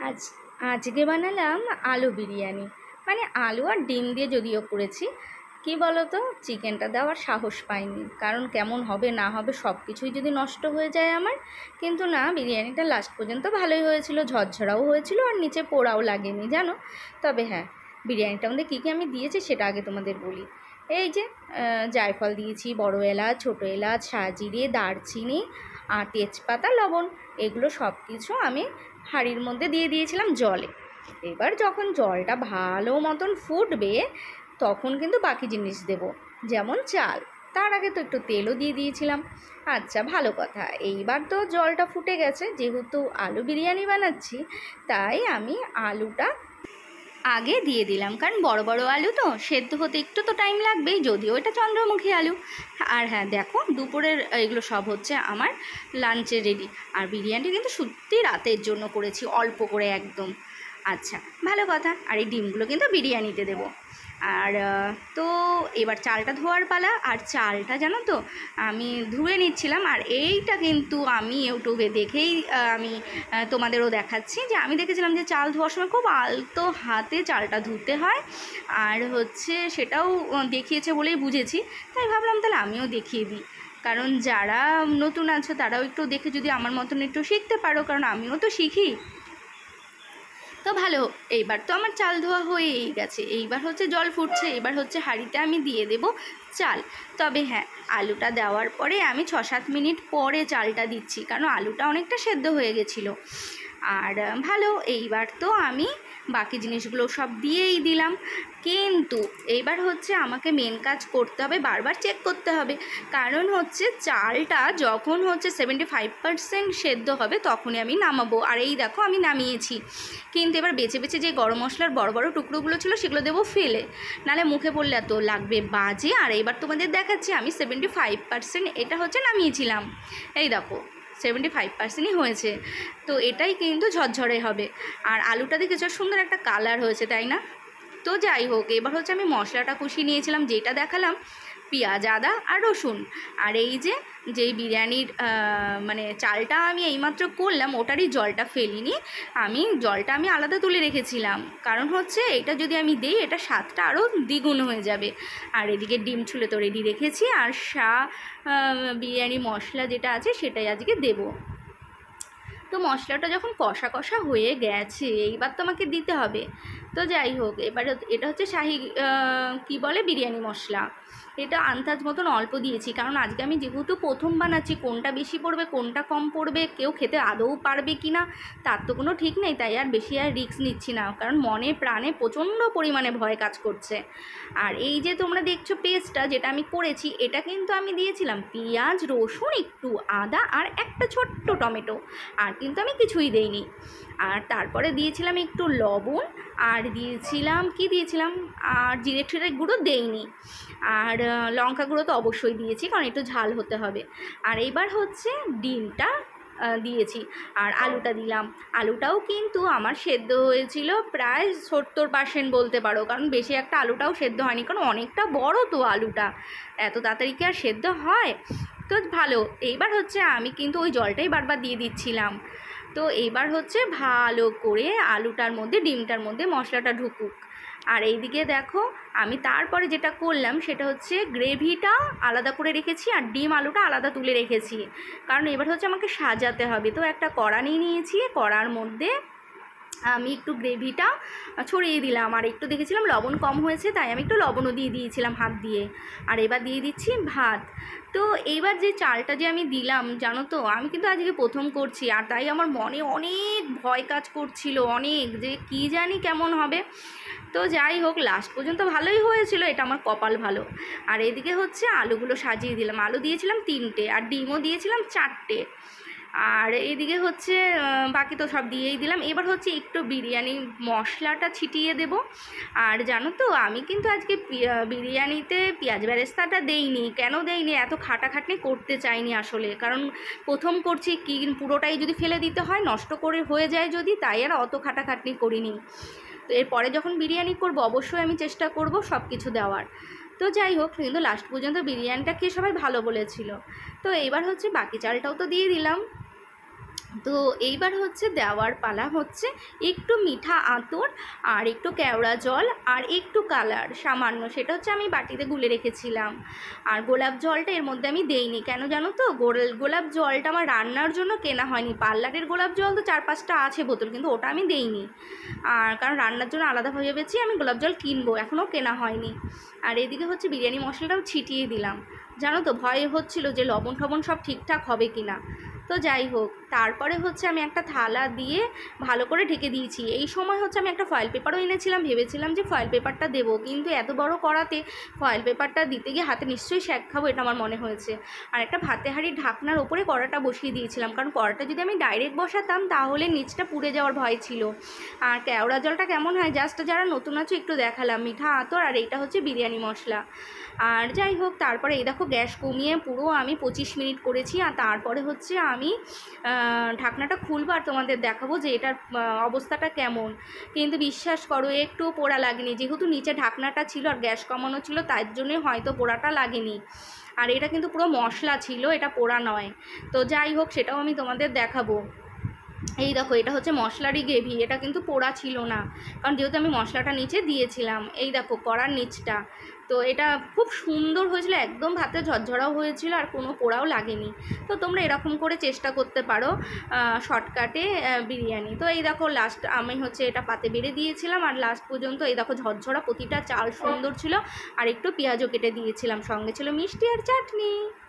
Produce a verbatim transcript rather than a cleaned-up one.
আজ আজকে বানালাম আলু বিরিয়ানি। মানে আলু আর ডিম দিয়ে যদিও করেছি, কি বলো তো, চিকেনটা দেওয়ার সাহস পাইনি, কারণ কেমন হবে না হবে সব কিছুই যদি নষ্ট হয়ে যায় আমার। কিন্তু না, বিরিয়ানিটা লাস্ট পর্যন্ত ভালোই হয়েছিল, ঝরঝরাও হয়েছিল আর নিচে পোড়াও লাগেনি জানো। তবে হ্যাঁ, বিরিয়ানিটার মধ্যে কী কী আমি দিয়েছি সেটা আগে তোমাদের বলি। এই যে জায়ফল দিয়েছি, বড় এলাচ, ছোটো এলাচ, সাজিরে, দারচিনি আর তেজপাতা, লবণ, এগুলো সব কিছু আমি হাঁড়ির মধ্যে দিয়ে দিয়েছিলাম জলে। এবার যখন জলটা ভালো মতন ফুটবে তখন কিন্তু বাকি জিনিস দেব, যেমন চাল। তার আগে তো একটু তেলও দিয়ে দিয়েছিলাম। আচ্ছা, ভালো কথা, এইবার তো জলটা ফুটে গেছে, যেহেতু আলু বিরিয়ানি বানাচ্ছি তাই আমি আলুটা আগে দিয়ে দিলাম, কারণ বড় বড় আলু তো সেদ্ধ হতে একটু তো টাইম লাগবেই, যদিও এটা চন্দ্রমুখী আলু। আর হ্যাঁ দেখো, দুপুরের এগুলো সব হচ্ছে আমার লাঞ্চে রেডি। আর বিরিয়ানি কিন্তু সত্যি রাতের জন্য করেছি, অল্প করে একদম। আচ্ছা, ভালো কথা। আর এই ডিমগুলো কিন্তু বিরিয়ানিতে দেবো। আর তো এবার চালটা ধোয়ার পালা। আর চালটা জানো তো আমি ধুয়ে নিচ্ছিলাম, আর এইটা কিন্তু আমি ইউটিউবে দেখেই আমি তোমাদেরও দেখাচ্ছি, যে আমি দেখেছিলাম যে চাল ধোয়ার সময় খুব আলতো হাতে চালটা ধুতে হয়। আর হচ্ছে সেটাও দেখিয়েছে বলেই বুঝেছি, তাই ভাবলাম তাহলে আমিও দেখিয়ে দিই, কারণ যারা নতুন আছো তারাও একটু দেখে যদি আমার মতন একটু শিখতে পারো, কারণ আমিও তো শিখি। তো ভালো, এইবার তো আমার চাল ধোয়া হয়েই গেছে, এইবার হচ্ছে জল ফুটছে, এবার হচ্ছে হাঁড়িতে আমি দিয়ে দেব চাল। তবে হ্যাঁ, আলুটা দেওয়ার পরে আমি ছ সাত মিনিট পরে চালটা দিচ্ছি, কারণ আলুটা অনেকটা সেদ্ধ হয়ে গেছিলো। আর ভালো, এইবার তো আমি বাকি জিনিসগুলো সব দিয়েই দিলাম। কিন্তু এইবার হচ্ছে আমাকে মেন কাজ করতে হবে, বারবার চেক করতে হবে, কারণ হচ্ছে চালটা যখন হচ্ছে সেভেন্টি ফাইভ পার্সেন্ট সেদ্ধ হবে তখনই আমি নামাবো। আর এই দেখো আমি নামিয়েছি, কিন্তু এবার বেছে বেছে যে গরম মশলার বড় বড় টুকরোগুলো ছিল সেগুলো দেবো ফেলে, নাহলে মুখে পড়লে এত লাগবে বাজে। আর এইবার তোমাদের দেখাচ্ছি আমি সেভেন্টি ফাইভ পার্সেন্ট এটা হচ্ছে নামিয়েছিলাম, এই দেখো সেভেন্টি ফাইভ পার্সেন্টই হয়েছে। তো এটাই কিন্তু ঝরঝরে হবে। আর আলুটা দেখেছো সুন্দর একটা কালার হয়েছে, তাই না? তো যাই হোক, এবার হচ্ছে আমি মশলাটা কষিয়ে নিয়েছিলাম, যেটা দেখালাম, পেঁয়াজ, আদা আর রসুন। আর এই যে যেই বিরিয়ানির মানে চালটা আমি এইমাত্র করলাম ওটারই জলটা ফেলিনি, আমি জলটা আমি আলাদা তুলে রেখেছিলাম, কারণ হচ্ছে এটা যদি আমি দিই এটা স্বাদটা আরও দ্বিগুণ হয়ে যাবে। আর এদিকে ডিম ছুলে তো রেডি রেখেছি, আর শা বিরিয়ানি মশলা যেটা আছে সেটাই আজকে দেবো। তো মশলাটা যখন কষা কষা হয়ে গেছে এইবার তো আমাকে দিতে হবে। তো যাই হোক, এবার এটা হচ্ছে শাহি কি বলে বিরিয়ানি মশলা, এটা আন্দাজ মতন অল্প দিয়েছি, কারণ আজকে আমি যেহেতু প্রথম বানাচ্ছি, কোনটা বেশি পড়বে কোনটা কম পড়বে, কেউ খেতে আদৌ পারবে কি না তার তো কোনো ঠিক নেই, তাই আর বেশি আর রিস্ক নিচ্ছি না, কারণ মনে প্রাণে প্রচণ্ড পরিমাণে ভয় কাজ করছে। আর এই যে তোমরা দেখছো পেস্টটা যেটা আমি করেছি, এটা কিন্তু আমি দিয়েছিলাম পেঁয়াজ, রসুন, একটু আদা আর একটা ছোট্ট টমেটো, আর কিন্তু আমি কিছুই দেইনি। আর তারপরে দিয়েছিলাম একটু লবণ, আর দিয়েছিলাম কি দিয়েছিলাম আর জিরে টিরে গুঁড়ো দেইনি, আর লঙ্কা গুঁড়ো তো অবশ্যই দিয়েছি, কারণ একটু ঝাল হতে হবে। আর এইবার হচ্ছে ডিমটা দিয়েছি, আর আলুটা দিলাম। আলুটাও কিন্তু আমার সেদ্ধ হয়েছিল প্রায় সত্তর পার্সেন্ট বলতে পারো, কারণ বেশি একটা আলুটাও সেদ্ধ হয়নি, কারণ অনেকটা বড় তো আলুটা, এত তাড়াতাড়ি কি আর সেদ্ধ হয়। তো ভালো, এইবার হচ্ছে আমি কিন্তু ওই জলটাই বারবার দিয়ে দিচ্ছিলাম। তো এইবার হচ্ছে ভালো করে আলুটার মধ্যে ডিমটার মধ্যে মশলাটা ঢুকুক। আর এইদিকে দেখো আমি তারপরে যেটা করলাম সেটা হচ্ছে গ্রেভিটা আলাদা করে রেখেছি আর ডিম আলুটা আলাদা তুলে রেখেছি, কারণ এবার হচ্ছে আমাকে সাজাতে হবে। তো একটা কড়া নিয়ে নিয়েছি, কড়ার মধ্যে আমি একটু গ্রেভিটা ছড়িয়ে দিলাম, আর একটু দেখেছিলাম লবণ কম হয়েছে তাই আমি একটু লবণও দিয়ে দিয়েছিলাম হাত দিয়ে। আর এবার দিয়ে দিচ্ছি ভাত। তো এইবার যে চালটা যে আমি দিলাম জানো তো, আমি কিন্তু আজকে প্রথম করছি, আর তাই আমার মনে অনেক ভয় কাজ করছিল, অনেক, যে কি জানি কেমন হবে। তো যাই হোক, লাস্ট পর্যন্ত ভালোই হয়েছিল, এটা আমার কপাল ভালো। আর এদিকে হচ্ছে আলুগুলো সাজিয়ে দিলাম, আলু দিয়েছিলাম তিনটে আর ডিমও দিয়েছিলাম চারটে। আর এইদিকে হচ্ছে বাকি তো সব দিয়েই দিলাম। এবার হচ্ছে একটু বিরিয়ানি মশলাটা ছিটিয়ে দেব। আর জানো তো আমি কিন্তু আজকে বিরিয়ানিতে পেঁয়াজ বেরেস্তাটা দেইনি, কেন দেইনি, এত খাটাখাটনি করতে চাইনি আসলে, কারণ প্রথম করছি, কি পুরোটাই যদি ফেলে দিতে হয় নষ্ট করে হয়ে যায় যদি, তাই আর অত খাটাখাটনি করিনি। তো এরপরে যখন বিরিয়ানি করব অবশ্যই আমি চেষ্টা করব সব কিছু দেওয়ার। তো যাই হোক, কিন্তু লাস্ট পর্যন্ত বিরিয়ানিটা খেয়ে সবাই ভালো বলেছিল। তো এবার হচ্ছে বাকি চালটাও তো দিয়ে দিলাম। তো এইবার হচ্ছে দেওয়ার পালা হচ্ছে একটু মিঠা আতর আর একটু কেওড়া জল আর একটু কালার সামান্য, সেটা হচ্ছে আমি বাটিতে গুলে রেখেছিলাম। আর গোলাপ জলটা এর মধ্যে আমি দেইনি, কেন জানো তো, গোলাপ জলটা আমার রান্নার জন্য কেনা হয়নি। পার্লারের গোলাপ জল তো চার পাঁচটা আছে বোতল, কিন্তু ওটা আমি দেইনি। আর কারণ রান্নার জন্য আলাদা ভেবেছি আমি গোলাপ জল কিনবো, এখনও কেনা হয়নি। আর এদিকে হচ্ছে বিরিয়ানি মশলাটাও ছিটিয়ে দিলাম। জানো তো, ভয় হচ্ছিল যে লবণ টবণ সব ঠিকঠাক হবে কি না। তো যাই হোক, তারপরে হচ্ছে আমি একটা থালা দিয়ে ভালো করে ঢেকে দিয়েছি। এই সময় হচ্ছে আমি একটা ফয়েল পেপারও এনেছিলাম, ভেবেছিলাম যে ফয়েল পেপারটা দেবো, কিন্তু এত বড় কড়াতে ফয়েল পেপারটা দিতে গিয়ে হাতে নিশ্চয়ই শ্যাক খাবো, এটা আমার মনে হয়েছে। আর একটা ভাতে হাঁড়ির ঢাকনার ওপরে কড়াটা বসিয়ে দিয়েছিলাম, কারণ কড়াটা যদি আমি ডাইরেক্ট বসাতাম তাহলে নিচটা পুড়ে যাওয়ার ভয় ছিল। আর কেওড়া জলটা কেমন হয় জাস্ট যারা নতুন আছে একটু দেখালাম, মিঠা আতর আর এইটা হচ্ছে বিরিয়ানি মশলা। আর যাই হোক, তারপরে এই দেখো গ্যাস কমিয়ে পুরো আমি পঁচিশ মিনিট করেছি। আর তারপরে হচ্ছে আমি ঢাকনাটা খুলবো আর তোমাদের দেখাবো যে এটার অবস্থাটা কেমন। কিন্তু বিশ্বাস করো একটু পোড়া লাগেনি, যেহেতু নিচে ঢাকনাটা ছিল আর গ্যাস কমানো ছিল, তার জন্যই হয়তো পোড়াটা লাগেনি। আর এটা কিন্তু পুরো মশলা ছিল, এটা পোড়া নয়। তো যাই হোক, সেটাও আমি তোমাদের দেখাবো। এই দেখো, এটা হচ্ছে মশলারই গ্রেভি, এটা কিন্তু পোড়া ছিল না, কারণ যেহেতু আমি মশলাটা নিচে দিয়েছিলাম। এই দেখো কড়ার নিচটা, তো এটা খুব সুন্দর হয়েছিল, একদম ভাতে ঝরঝরাও হয়েছিল আর কোনো পোড়াও লাগেনি। তো তোমরা এরকম করে চেষ্টা করতে পারো শর্টকাটে বিরিয়ানি। তো এই দেখো লাস্ট আমি হচ্ছে এটা পাতে বেড়ে দিয়েছিলাম, আর লাস্ট পর্যন্ত এই দেখো ঝরঝরা প্রতিটা চাল সুন্দর ছিল। আর একটু পেঁয়াজও কেটে দিয়েছিলাম, সঙ্গে ছিল মিষ্টি আর চাটনি।